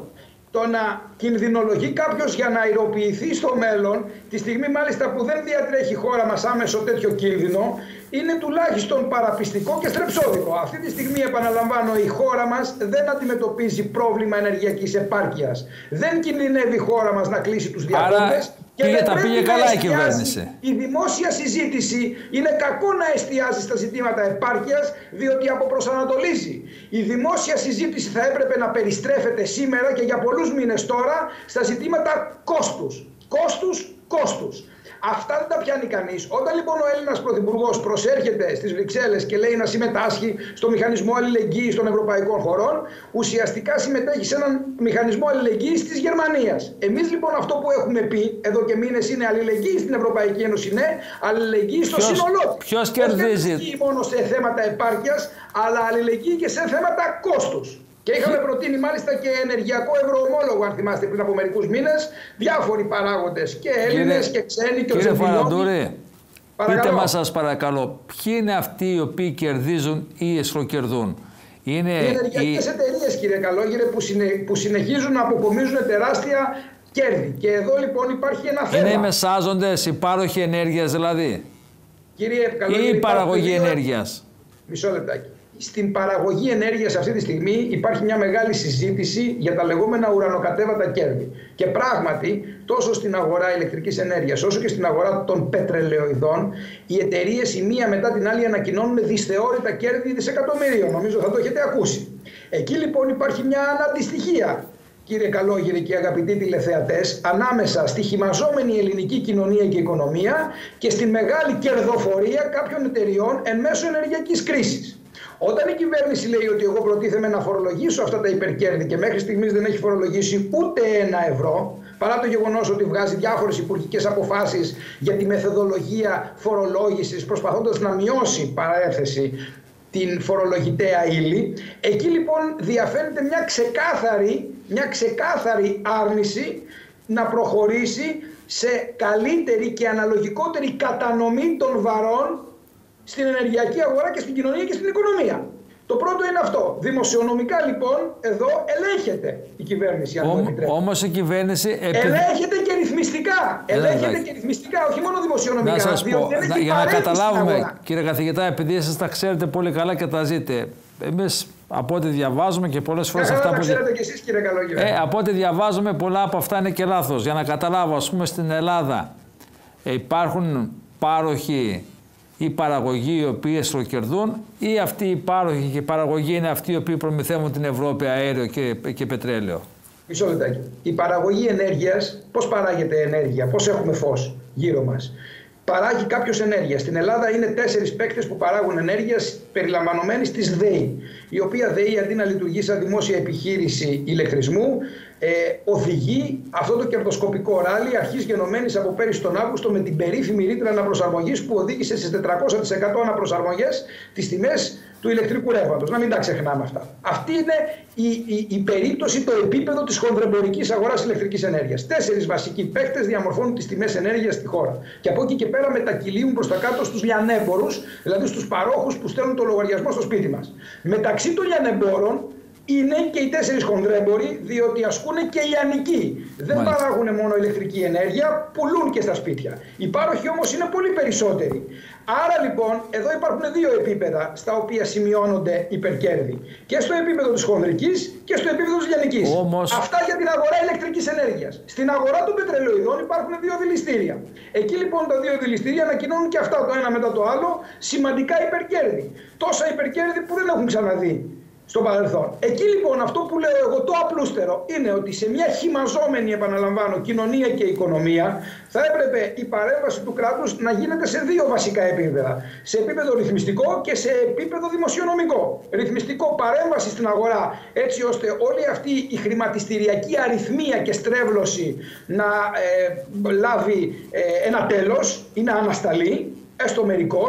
Το να κινδυνολογεί κάποιος για να ηρωποιηθεί στο μέλλον, τη στιγμή μάλιστα που δεν διατρέχει η χώρα μας άμεσο τέτοιο κίνδυνο, είναι τουλάχιστον παραπιστικό και στρεψόδικο. Αυτή τη στιγμή, επαναλαμβάνω, η χώρα μας δεν αντιμετωπίζει πρόβλημα ενεργειακής επάρκειας. Δεν κινδυνεύει η χώρα μας να κλείσει τους διακόπτες. Και πήγε, δεν τα πήγε καλά η κυβέρνηση. Η δημόσια συζήτηση είναι κακό να εστιάζει στα ζητήματα επάρκειας, διότι αποπροσανατολίζει. Η δημόσια συζήτηση θα έπρεπε να περιστρέφεται σήμερα και για πολλούς μήνες τώρα στα ζητήματα κόστους. Κόστους, κόστους. Αυτά δεν τα πιάνει κανείς. Όταν λοιπόν ο Έλληνας Πρωθυπουργός προσέρχεται στις Βρυξέλλες και λέει να συμμετάσχει στο μηχανισμό αλληλεγγύης των ευρωπαϊκών χωρών, ουσιαστικά συμμετέχει σε έναν μηχανισμό αλληλεγγύης της Γερμανίας. Εμείς λοιπόν αυτό που έχουμε πει εδώ και μήνες είναι αλληλεγγύη στην Ευρωπαϊκή Ένωση, ναι, αλληλεγγύη στο σύνολό της. Ποιος κερδίζει? Όχι μόνο σε θέματα επάρκειας, αλλά αλληλεγγύη και σε θέματα κόστους. Και είχαμε προτείνει μάλιστα και ενεργειακό ευρωομόλογο, αν θυμάστε, πριν από μερικούς μήνες, διάφοροι παράγοντες, και Έλληνες και ξένοι και ο Κύριε Φαραντούρη, πείτε μας σας παρακαλώ, ποιοι είναι αυτοί οι οποίοι κερδίζουν ή εσχροκερδούν? Είναι οι ενεργειακές οι... εταιρείες, κύριε Καλόγερε, που, συνε... που συνεχίζουν να αποκομίζουν τεράστια κέρδη. Και εδώ λοιπόν υπάρχει ένα θέμα. Είναι οι μεσάζοντες, οι πάροχοι ενέργειας δηλαδή? Κύριε Καλόγερε, ή η παραγωγή δύο... ενέργειας? Μισό λεπτάκι. Στην παραγωγή ενέργειας αυτή τη στιγμή υπάρχει μια μεγάλη συζήτηση για τα λεγόμενα ουρανοκατέβατα κέρδη. Και πράγματι, τόσο στην αγορά ηλεκτρικής ενέργειας όσο και στην αγορά των πετρελαιοειδών, οι εταιρείες η μία μετά την άλλη ανακοινώνουν δυσθεώρητα κέρδη δισεκατομμυρίων. Νομίζω θα το έχετε ακούσει. Εκεί λοιπόν υπάρχει μια αναντιστοιχία, κύριε Καλόγερε και αγαπητοί τηλεθεατές, ανάμεσα στη χυμαζόμενη ελληνική κοινωνία και οικονομία και στη μεγάλη κερδοφορία κάποιων εταιριών εν μέσω ενεργειακής κρίσης. Όταν η κυβέρνηση λέει ότι εγώ προτίθεμαι να φορολογήσω αυτά τα υπερκέρδη και μέχρι στιγμής δεν έχει φορολογήσει ούτε ένα ευρώ, παρά το γεγονός ότι βγάζει διάφορες υπουργικές αποφάσεις για τη μεθοδολογία φορολόγησης, προσπαθώντας να μειώσει, παρένθεση, την φορολογητέα ύλη, εκεί λοιπόν διαφαίνεται μια ξεκάθαρη, μια ξεκάθαρη άρνηση να προχωρήσει σε καλύτερη και αναλογικότερη κατανομή των βαρών στην ενεργειακή αγορά και στην κοινωνία και στην οικονομία. Το πρώτο είναι αυτό. Δημοσιονομικά λοιπόν εδώ ελέγχεται η κυβέρνηση, αν το επιτρέπετε. Όμως η κυβέρνηση... Επι... Ελέγχεται και ρυθμιστικά. Ελέγχεται και ρυθμιστικά, όχι μόνο δημοσιονομικά. Να σας πω, να, για να καταλάβουμε, κύριε καθηγητά, επειδή εσείς τα ξέρετε πολύ καλά και τα ζείτε. Εμείς από ό,τι διαβάζουμε και πολλές φορές αυτά που... ξέρετε και εσείς, κύριε Καλόγερε. Ε, από ό,τι διαβάζουμε πολλά από αυτά είναι και λάθος. Για να καταλάβω, ας πούμε στην Ελλάδα ε, υπάρχουν πάροχοι ή παραγωγοί οι οποίοι εσχροκερδούν, ή αυτοί οι πάροχοι και οι παραγωγοί είναι αυτοί οι οποίοι προμηθεύουν την Ευρώπη αέριο και, και πετρέλαιο? Μισό λεπτάκι. Η παραγωγή ενέργειας, πώς παράγεται ενέργεια, πώς έχουμε φως γύρω μας? Παράγει κάποιος ενέργεια. Στην Ελλάδα είναι τέσσερις παίκτες που παράγουν ενέργεια, περιλαμβανομένης της ΔΕΗ, η οποία ΔΕΗ αντί να λειτουργεί σαν δημόσια επιχείρηση ηλεκτρισμού, ε, οδηγεί αυτό το κερδοσκοπικό ράλι αρχής γενομένης από πέρυσι τον Αύγουστο με την περίφημη ρήτρα αναπροσαρμογής που οδήγησε στις τετρακόσια τοις εκατό αναπροσαρμογές τις τιμές του ηλεκτρικού ρεύματος. Να μην τα ξεχνάμε αυτά. Αυτή είναι η, η, η περίπτωση, το επίπεδο της χονδρεμπορικής αγοράς ηλεκτρικής ενέργειας. Τέσσερις βασικοί παίκτες διαμορφώνουν τις τιμές ενέργειας στη χώρα. Και από εκεί και πέρα μετακυλίουν προς τα κάτω στους λιανέμπορους, δηλαδή στους παρόχους που στέλνουν το λογαριασμό στο σπίτι μας. Μεταξύ των λιανεμπόρων είναι και οι τέσσερις χονδρέμποροι, διότι ασκούν και λιανικοί. Δεν παράγουν μόνο ηλεκτρική ενέργεια, πουλούν και στα σπίτια. Οι πάροχοι όμως είναι πολύ περισσότεροι. Άρα λοιπόν εδώ υπάρχουν δύο επίπεδα στα οποία σημειώνονται υπερκέρδη. Και στο επίπεδο της χονδρικής και στο επίπεδο της λιανικής. Όμως... Αυτά για την αγορά ηλεκτρικής ενέργειας. Στην αγορά των πετρελαιοειδών υπάρχουν δύο δηληστήρια. Εκεί λοιπόν τα δύο δηληστήρια ανακοινώνουν και αυτά το ένα μετά το άλλο σημαντικά υπερκέρδη. Τόσα υπερκέρδη που δεν έχουν ξαναδεί στο παρελθόν. Εκεί λοιπόν αυτό που λέω εγώ το απλούστερο είναι ότι σε μια χυμαζόμενη, επαναλαμβάνω, κοινωνία και οικονομία θα έπρεπε η παρέμβαση του κράτους να γίνεται σε δύο βασικά επίπεδα. Σε επίπεδο ρυθμιστικό και σε επίπεδο δημοσιονομικό. Ρυθμιστικό, παρέμβαση στην αγορά έτσι ώστε όλη αυτή η χρηματιστηριακή αριθμία και στρέβλωση να ε, λάβει ε, ένα τέλος ή να ανασταλεί, έστω μερικώς,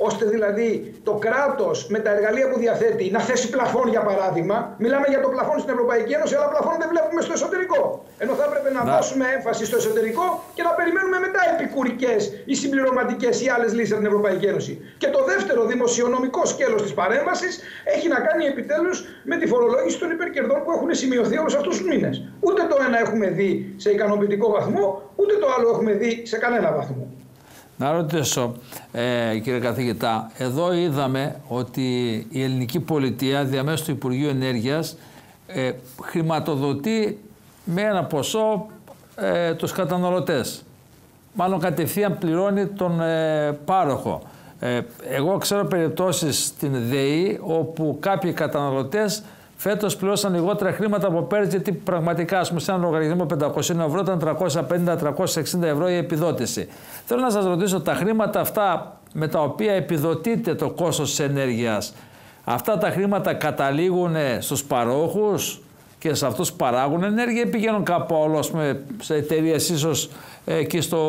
ώστε δηλαδή το κράτος με τα εργαλεία που διαθέτει να θέσει πλαφόν, για παράδειγμα. Μιλάμε για το πλαφόν στην Ευρωπαϊκή Ένωση, αλλά πλαφόν δεν βλέπουμε στο εσωτερικό. Ενώ θα έπρεπε να, να δώσουμε έμφαση στο εσωτερικό και να περιμένουμε μετά επικουρικές ή συμπληρωματικές ή άλλες λύσεις από την Ευρωπαϊκή Ένωση. Και το δεύτερο δημοσιονομικό σκέλος της παρέμβασης έχει να κάνει επιτέλους με τη φορολόγηση των υπερκερδών που έχουν σημειωθεί όλους αυτούς τους μήνες. Ούτε το ένα έχουμε δει σε ικανοποιητικό βαθμό, ούτε το άλλο έχουμε δει σε κανένα βαθμό. Να ρωτήσω, ε, κύριε καθηγητά, εδώ είδαμε ότι η ελληνική πολιτεία διαμέσου του Υπουργείου Ενέργειας ε, χρηματοδοτεί με ένα ποσό ε, τους καταναλωτές. Μάλλον κατευθείαν πληρώνει τον ε, πάροχο. Ε, εγώ ξέρω περιπτώσεις στην ΔΕΗ όπου κάποιοι καταναλωτές φέτος πληρώσαν λιγότερα χρήματα από πέρυσι, γιατί πραγματικά, ας πούμε, σε έναν λογαριασμό πεντακόσια ευρώ ήταν τριακόσια πενήντα με τριακόσια εξήντα ευρώ η επιδότηση. Θέλω να σας ρωτήσω, τα χρήματα αυτά με τα οποία επιδοτείται το κόστος της ενέργειας, αυτά τα χρήματα καταλήγουν στους παρόχους και σε αυτούς που παράγουν ενέργεια ή πηγαίνουν κάπου άλλο, ας πούμε, σε εταιρείες ίσως εκεί στο,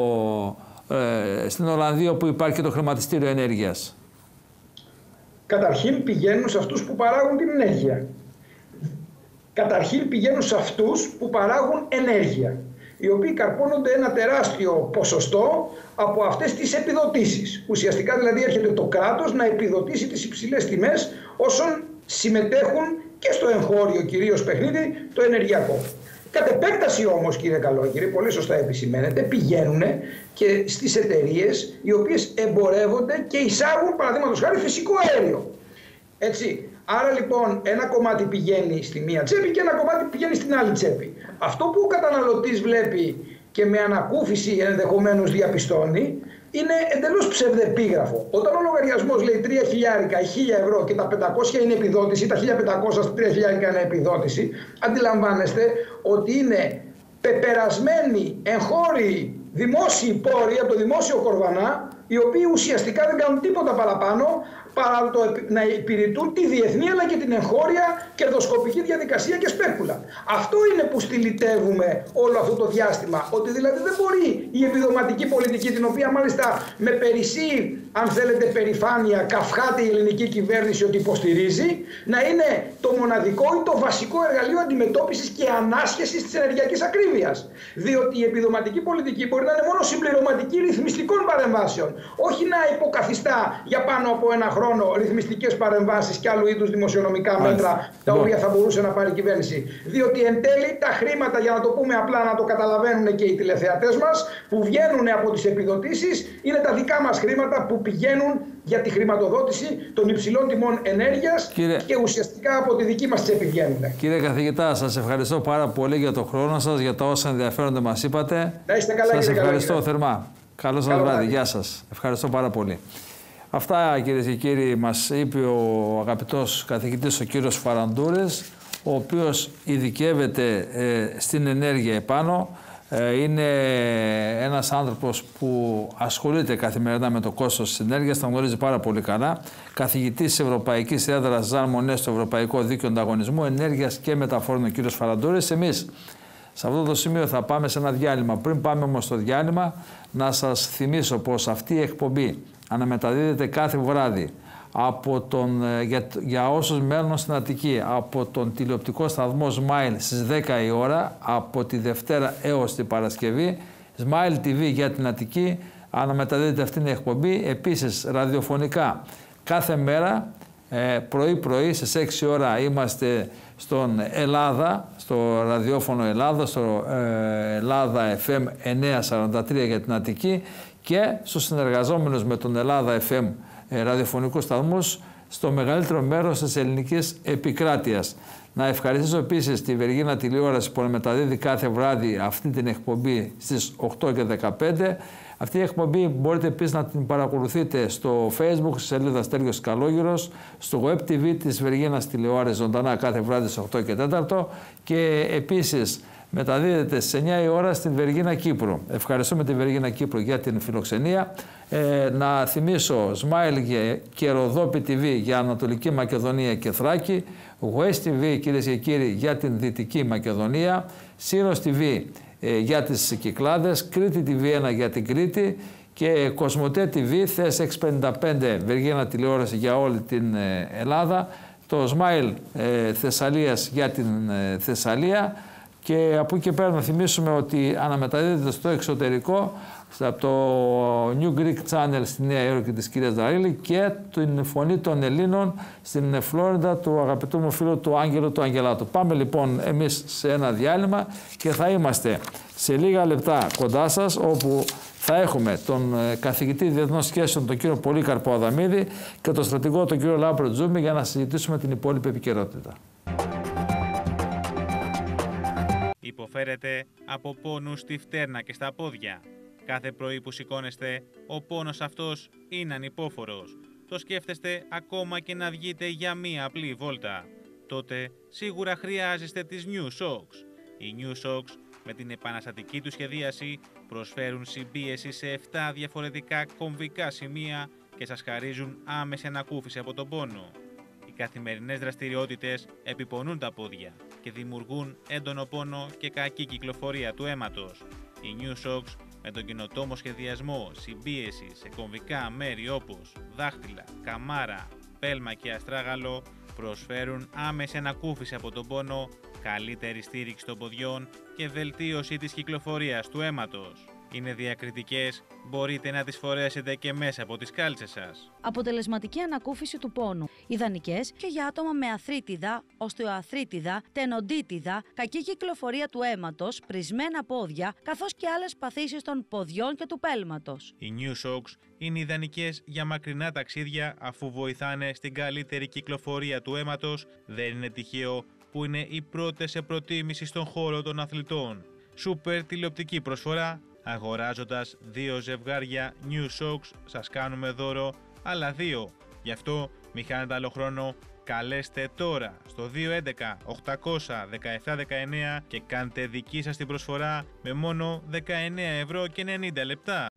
ε, στην Ολλανδία που υπάρχει το χρηματιστήριο ενέργειας? Καταρχήν πηγαίνουν σε αυτούς που παράγουν την ενέργεια. Καταρχήν πηγαίνουν σε αυτούς που παράγουν ενέργεια, οι οποίοι καρπώνονται ένα τεράστιο ποσοστό από αυτές τις επιδοτήσεις. Ουσιαστικά δηλαδή έρχεται το κράτος να επιδοτήσει τις υψηλές τιμές όσων συμμετέχουν και στο εγχώριο κυρίως παιχνίδι, το ενεργειακό. Κατ' επέκταση όμως, κύριε Καλόγερε, πολύ σωστά επισημαίνετε, πηγαίνουν και στις εταιρείες οι οποίες εμπορεύονται και εισάγουν, παραδείγματος χάρη, φυσικό αέριο. Έτσι. Άρα λοιπόν ένα κομμάτι πηγαίνει στη μία τσέπη και ένα κομμάτι πηγαίνει στην άλλη τσέπη. Αυτό που ο καταναλωτής βλέπει και με ανακούφιση ενδεχομένως διαπιστώνει είναι εντελώς ψευδεπίγραφο. Όταν ο λογαριασμός λέει τρία χιλιάρικα ή χίλια ευρώ και τα πεντακόσια είναι επιδότηση, τα χίλια πεντακόσια στα τρία χιλιάρικα είναι επιδότηση, αντιλαμβάνεστε ότι είναι πεπερασμένοι εγχώριοι δημόσιοι πόροι από το δημόσιο κορβανά, οι οποίοι ουσιαστικά δεν κάνουν τίποτα παραπάνω παρά το να υπηρετούν τη διεθνή αλλά και την εγχώρια κερδοσκοπική διαδικασία και σπέκουλα. Αυτό είναι που στυλιτεύουμε όλο αυτό το διάστημα. Ότι δηλαδή δεν μπορεί η επιδοματική πολιτική, την οποία μάλιστα με περισσή, αν θέλετε, περηφάνεια καυχάται η ελληνική κυβέρνηση ότι υποστηρίζει, να είναι το μοναδικό ή το βασικό εργαλείο αντιμετώπισης και ανάσχεσης της ενεργειακής ακρίβειας. Διότι η επιδοματική πολιτική μπορεί να είναι μόνο συμπληρωματική ρυθμιστικών παρεμβάσεων, όχι να υποκαθιστά για πάνω από ένα χρόνο ρυθμιστικές παρεμβάσεις και άλλου είδους δημοσιονομικά μέτρα τα οποία θα μπορούσε να πάρει η κυβέρνηση. Διότι εν τέλει τα χρήματα, για να το πούμε απλά, να το καταλαβαίνουν και οι τηλεθεατές μας, που βγαίνουν από τις επιδοτήσεις είναι τα δικά μας χρήματα που πηγαίνουν για τη χρηματοδότηση των υψηλών τιμών ενέργειας, κύριε... και ουσιαστικά από τη δική μας τσέπη βγαίνουν. Κύριε καθηγητά, σας ευχαριστώ πάρα πολύ για το χρόνο σας, για τα όσα ενδιαφέροντα μας είπατε. Να είστε καλά, σας κύριε ευχαριστώ καλά, θερμά. Καλό σας βράδυ. Γεια σας. Ευχαριστώ πάρα πολύ. Αυτά, κυρίες και κύριοι, μας είπε ο αγαπητός καθηγητής ο κύριος Φαραντούρης, ο οποίος ειδικεύεται ε, στην ενέργεια επάνω. Ε, είναι ένας άνθρωπος που ασχολείται καθημερινά με το κόστος της ενέργειας, τα γνωρίζει πάρα πολύ καλά. Καθηγητής της Ευρωπαϊκής Έδρας Ζαν Μονέ στο Ευρωπαϊκό Δίκαιο Ανταγωνισμού Ενέργειας και Μεταφορών, ο κύριος Φαραντούρης. Εμείς σε αυτό το σημείο θα πάμε σε ένα διάλειμμα. Πριν πάμε όμως στο διάλειμμα, να σας θυμίσω πως αυτή η εκπομπή αναμεταδίδεται κάθε βράδυ από τον, για, για όσους μένουν στην Αττική, από τον τηλεοπτικό σταθμό Smile στις δέκα η ώρα, από τη Δευτέρα έως την Παρασκευή. Smile τι βι για την Αττική, αναμεταδίδεται αυτή η εκπομπή. Επίσης ραδιοφωνικά κάθε μέρα πρωί-πρωί στις έξι ώρα είμαστε στον Ελλάδα, στο ραδιόφωνο Ελλάδα, στο ε, Ελλάδα εφ εμ εννιακόσια σαράντα τρία για την Αττική, και στους συνεργαζόμενους με τον Ελλάδα εφ εμ ε, ραδιοφωνικούς σταθμούς στο μεγαλύτερο μέρος της ελληνικής επικράτειας. Να ευχαριστήσω επίσης τη Βεργίνα τηλεόραση που μεταδίδει κάθε βράδυ αυτή την εκπομπή στις οκτώ και δεκαπέντε. Αυτή η εκπομπή μπορείτε επίσης να την παρακολουθείτε στο Facebook, στη σελίδα Στέργιος Καλόγυρος, στο Web τι βι της Βεργίνας τηλεόραση ζωντανά κάθε βράδυ στις οκτώ και τέσσερα, και επίσης μεταδίδεται στις εννιά η ώρα στην Βεργίνα Κύπρου. Ευχαριστούμε τη Βεργίνα Κύπρου για την φιλοξενία. Ε, να θυμίσω Smile και Ροδόπη τι βι για Ανατολική Μακεδονία και Θράκη, West τι βι, κυρίες και κύριοι, για την Δυτική Μακεδονία, Σύρος τι βι ε, για τις Κυκλάδες, Κρήτη τι βι ένα για την Κρήτη και Κοσμοτέ τι βι, Θες έξι πενήντα πέντε, Βεργίνα τηλεόραση για όλη την Ελλάδα, το Smile ε, Θεσσαλίας για την ε, Θεσσαλία, και από εκεί και πέρα να θυμίσουμε ότι αναμεταδίδεται στο εξωτερικό από το New Greek Channel στη Νέα Υόρκη της κυρίας Δαρίλη και την Φωνή των Ελλήνων στην Φλόριντα του αγαπητού μου φίλου του Άγγελου του Αγγελάτου. Πάμε λοιπόν εμείς σε ένα διάλειμμα και θα είμαστε σε λίγα λεπτά κοντά σας, όπου θα έχουμε τον καθηγητή διεθνών σχέσεων τον κύριο Πολύκαρπο Αδαμίδη και τον στρατηγό τον κύριο Λάμπρο Τζούμι για να συζητήσουμε την υπόλοιπη επικαιρότητα. Υποφέρετε από πόνους στη φτέρνα και στα πόδια. Κάθε πρωί που σηκώνεστε, ο πόνος αυτός είναι ανυπόφορος. Το σκέφτεστε ακόμα και να βγείτε για μία απλή βόλτα. Τότε σίγουρα χρειάζεστε τις NewShocks. Οι NewShocks με την επαναστατική του σχεδίαση προσφέρουν συμπίεση σε επτά διαφορετικά κομβικά σημεία και σας χαρίζουν άμεση ανακούφιση από τον πόνο. Οι καθημερινές δραστηριότητες επιπονούν τα πόδια και δημιουργούν έντονο πόνο και κακή κυκλοφορία του αίματος. Οι NewShocks με τον καινοτόμο σχεδιασμό συμπίεση σε κομβικά μέρη όπως δάχτυλα, καμάρα, πέλμα και αστράγαλο προσφέρουν άμεση ανακούφιση από τον πόνο, καλύτερη στήριξη των ποδιών και βελτίωση της κυκλοφορίας του αίματος. Είναι διακριτικές, μπορείτε να τις φορέσετε και μέσα από τις κάλτσες σας. Αποτελεσματική ανακούφιση του πόνου. Ιδανικές και για άτομα με αθρίτιδα, οστεοαθρίτιδα, τενοντίτιδα, κακή κυκλοφορία του αίματος, πρισμένα πόδια, καθώς και άλλες παθήσεις των ποδιών και του πέλματος. Οι NewShocks είναι ιδανικές για μακρινά ταξίδια, αφού βοηθάνε στην καλύτερη κυκλοφορία του αίματος. Δεν είναι τυχαίο που είναι οι πρώτες σε προτίμηση στον χώρο των αθλητών. Σούπερ τηλεοπτική προσφορά. Αγοράζοντας δύο ζευγάρια NewShocks σας κάνουμε δώρο άλλα δύο. Γι' αυτό μη χάνετε άλλο χρόνο, καλέστε τώρα στο δύο έντεκα οκτακόσια δεκαεπτά δεκαεννέα και κάντε δική σας την προσφορά με μόνο δεκαεννέα ευρώ και ενενήντα λεπτά.